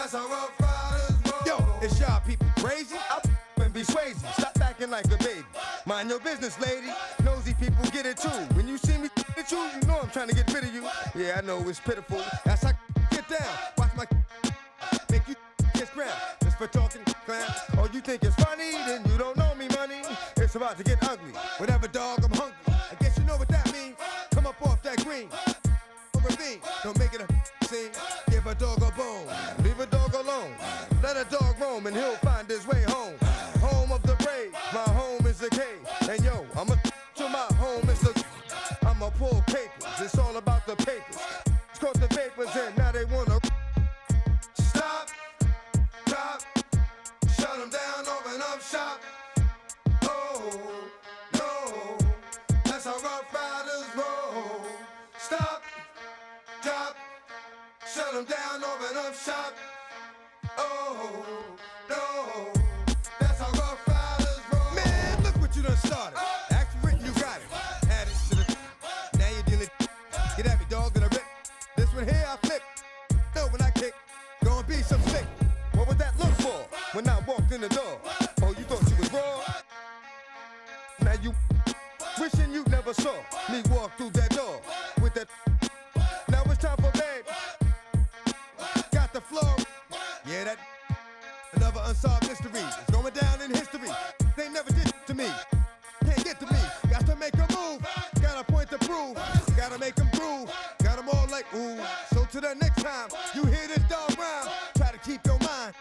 That's how rough riders roll. Yo, it's y'all people crazy? And be crazy. Stop acting like a baby. Mind your business, lady. Nosy people get it too. When you see me at you, you know I'm trying to get rid of you. Yeah, I know it's pitiful. That's how get down. Watch my make you kiss ground. Just for talking clown. Oh, you think it's funny? Then you don't know me, money. It's about to get ugly. Whatever, dog, I'm hungry. I guess you know what that means. Come up off that green. Ravine. Don't make it a scene. Give a dog a bone. Leave a dog alone. Let a dog roam and he'll find his way home. Home of the brave. My home is a cave. And yo, I'm a to my home is a. I'm a pull papers. It's all about the papers. Caught the vapors and now they wanna stop, drop, shut them down, open up shop. Oh no, that's how rough riders roll. Stop, drop, shut them down, open up shop. Oh no, that's how rough riders roll. Man, look what you done started. Act written, you got it. Add it to the. Now you're dealing. Get at me, dog, and I rip. This one here, I flip. No, when I kick, gonna be some sick. What would that look for when I walked in the door? Oh, you thought you was raw? Now you wishing you never saw me walk through that door with that. Now it's time for bed. Got the floor. Yeah, that another unsolved mystery. It's going down in history. They never did to me. Can't get to me. Got to make a move. Got a point to prove. Gotta make them prove. Got them all like ooh. So to the next time you hear this dog rhyme, try to keep your mind.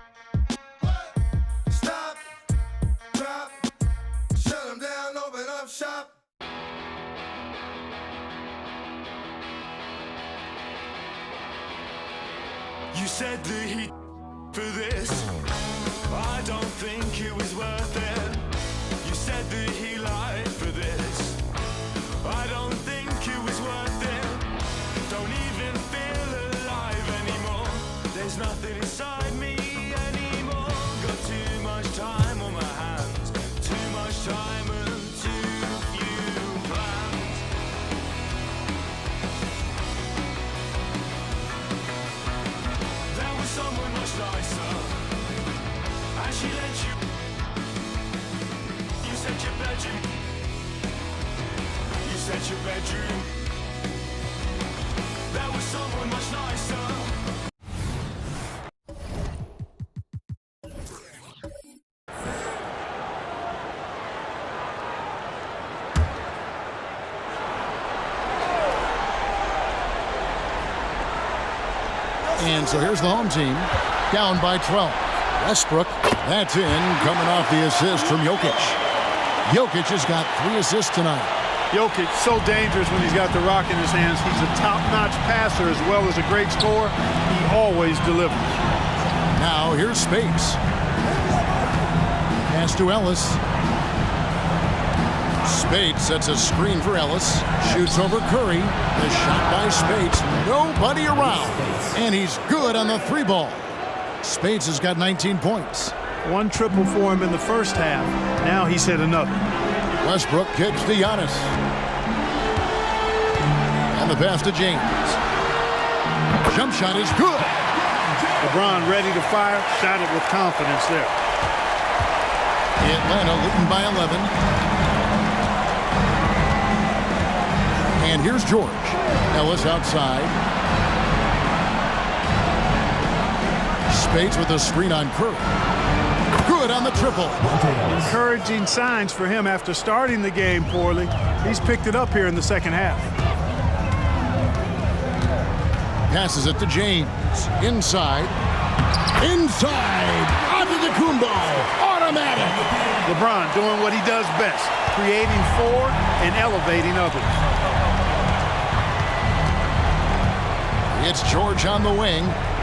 Stop, drop, shut them down, open up shop. You said the heat for this. I don't think it was worth it. You said that he lied for this. I don't think it was worth it. Don't even feel alive anymore. There's nothing inside me anymore. Got too much time on my hands. Too much time and too few plans. There was someone much nicer, and she let you. You said your bedroom. You said your bedroom. There was someone much nicer. And so here's the home team, down by 12. Westbrook, that's in, coming off the assist from Jokic. Jokic has got 3 assists tonight. Jokic, so dangerous when he's got the rock in his hands. He's a top-notch passer as well as a great scorer. He always delivers. Now here's Speights. Pass to Ellis. Speights sets a screen for Ellis. Shoots over Curry. The shot by Speights. Nobody around. And he's good on the 3-ball. Speights has got 19 points. 1 triple for him in the first half. Now he's hit another. Westbrook kicks to Giannis. And the pass to James. Jump shot is good. LeBron ready to fire. Shot it with confidence there. Atlanta leading by 11. And here's George. Ellis outside. Speights with a screen on Curry. Good on the triple. Encouraging signs for him after starting the game poorly. He's picked it up here in the second half. Passes it to James. Inside. Inside. Antetokounmpo. Automatic. LeBron doing what he does best. Creating for and elevating others. It's George on the wing.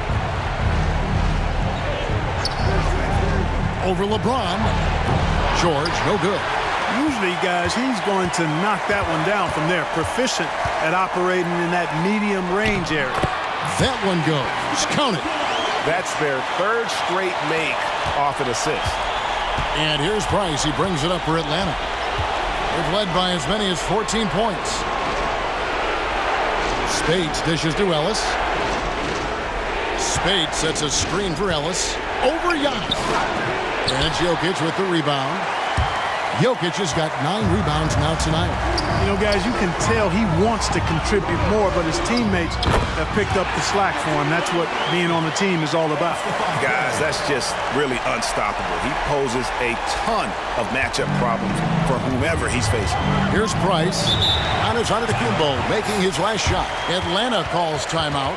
Over LeBron. George, no good. Usually, guys, he's going to knock that one down from there. Proficient at operating in that medium range area. That one goes. Count it. That's their 3rd straight make off an assist. And here's Price. He brings it up for Atlanta. They've led by as many as 14 points. Speights dishes to Ellis. Spade sets a screen for Ellis. Over Giannis. And it's Jokic with the rebound. Jokic has got 9 rebounds now tonight. You know, guys, you can tell he wants to contribute more, but his teammates have picked up the slack for him. That's what being on the team is all about. Guys, that's just really unstoppable. He poses a ton of matchup problems for whomever he's facing. Here's Price. Giannis Antetokounmpo making his last shot. Atlanta calls timeout.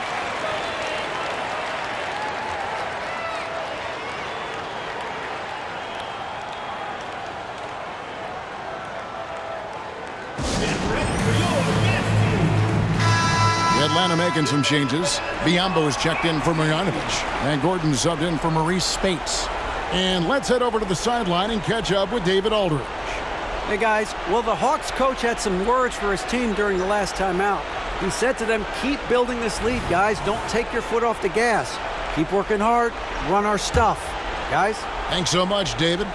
Atlanta making some changes. Biyombo is checked in for Marjanovic. And Gordon subbed in for Maurice Spates. And let's head over to the sideline and catch up with David Aldridge. Hey, guys. Well, the Hawks coach had some words for his team during the last timeout. He said to them, keep building this lead, guys. Don't take your foot off the gas. Keep working hard. Run our stuff. Guys? Thanks so much, David.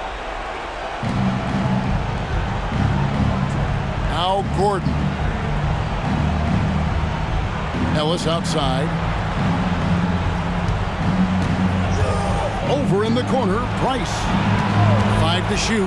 Now Gordon. Ellis outside. Over in the corner, Price. 5 to shoot.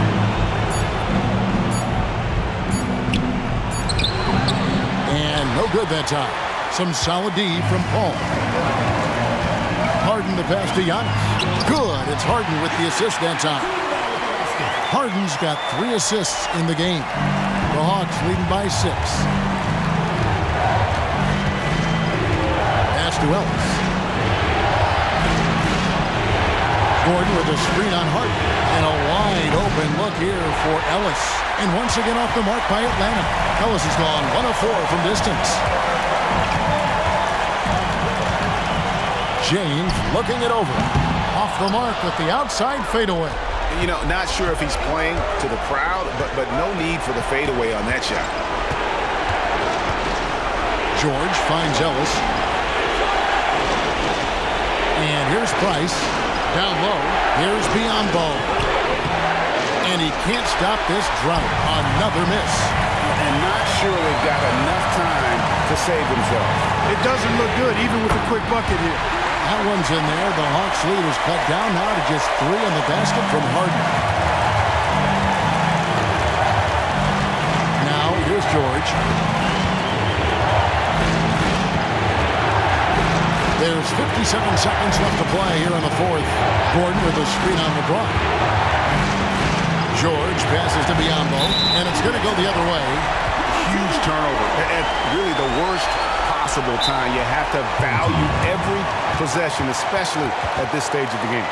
And no good that time. Some solid D from Paul. Harden the pass to Giannis. Good. It's Harden with the assist that time. Harden's got 3 assists in the game. The Hawks leading by 6. To Ellis. Gordon with a screen on Harden. And a wide open look here for Ellis. And once again off the mark by Atlanta. Ellis has gone 1 of 4 from distance. James looking it over. Off the mark with the outside fadeaway. You know, not sure if he's playing to the crowd, but no need for the fadeaway on that shot. George finds Ellis. And here's Price. Down low. Here's Biyombo. And he can't stop this drought. Another miss. And not sure they've got enough time to save themselves. It doesn't look good, even with a quick bucket here. That one's in there. The Hawks lead is cut down now to just 3 on the basket from Harden. Now here's George. There's 57 seconds left to play here in the 4th. Gordon with a screen on LeBron. George passes to Biyombo, and it's going to go the other way. Huge turnover at really the worst possible time. You have to value every possession, especially at this stage of the game.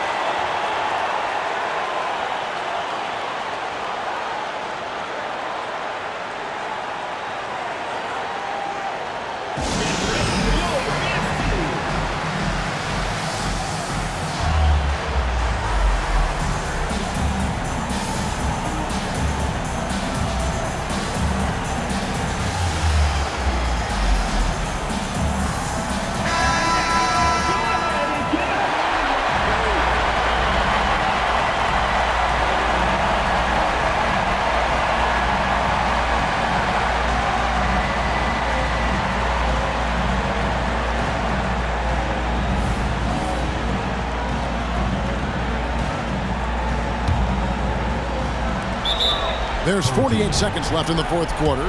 There's 48 seconds left in the 4th quarter.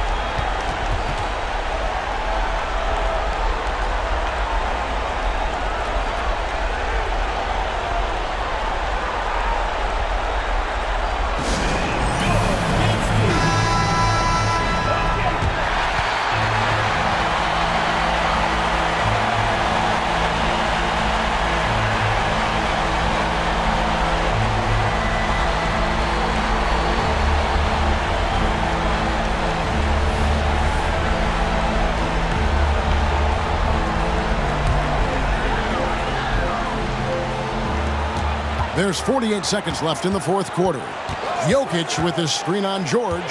There's 48 seconds left in the 4th quarter. Jokic with his screen on George.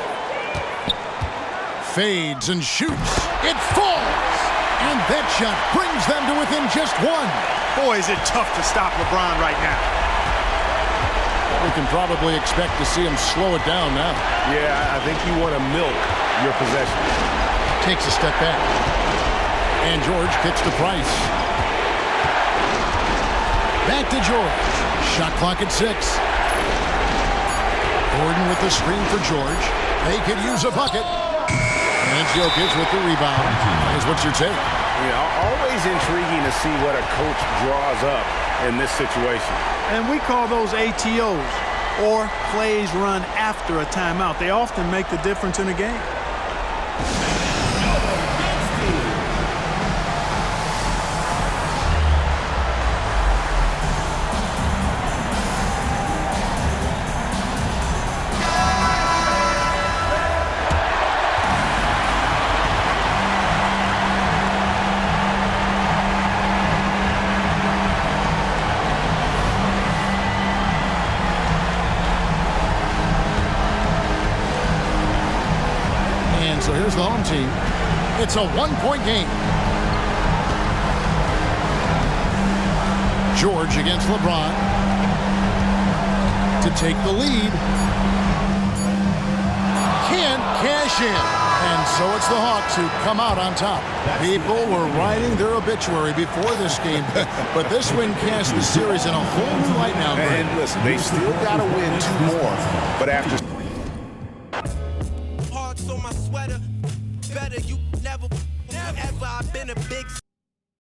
Fades and shoots. It falls! And that shot brings them to within just 1. Boy, is it tough to stop LeBron right now. We can probably expect to see him slow it down now. Yeah, I think you want to milk your possession. Takes a step back. And George kicks to Price. Back to George. Shot clock at 6. Gordon with the screen for George. They could use a bucket. And Jokic with the rebound. What's your take? Always intriguing to see what a coach draws up in this situation. And we call those ATOs, or plays run after a timeout. They often make the difference in a game. So here's the home team. It's a one-point game. George against LeBron to take the lead. Can't cash in. And so it's the Hawks who come out on top. People were writing their obituary before this game, but this win cast the series in a whole new light now. And listen, they still got to win 2 more, but after... So my sweater better you